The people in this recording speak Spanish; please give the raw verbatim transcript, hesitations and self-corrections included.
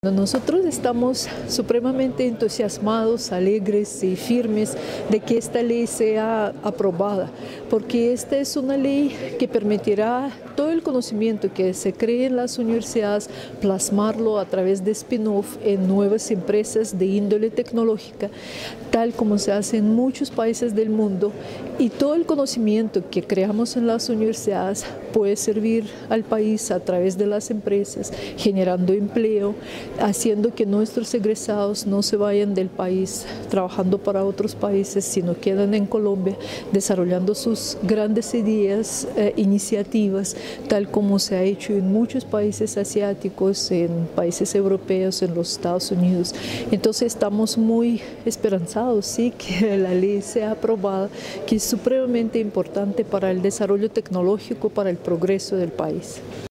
Nosotros estamos supremamente entusiasmados, alegres y firmes de que esta ley sea aprobada, porque esta es una ley que permitirá todo el conocimiento que se cree en las universidades, plasmarlo a través de spin-off en nuevas empresas de índole tecnológica, tal como se hace en muchos países del mundo, y todo el conocimiento que creamos en las universidades puede servir al país a través de las empresas, generando empleo, haciendo que nuestros egresados no se vayan del país trabajando para otros países, sino quedan en Colombia desarrollando sus grandes ideas, eh, iniciativas, tal como se ha hecho en muchos países asiáticos, en países europeos, en los Estados Unidos. Entonces estamos muy esperanzados, sí, que la ley sea aprobada, que es supremamente importante para el desarrollo tecnológico, para el progreso del país.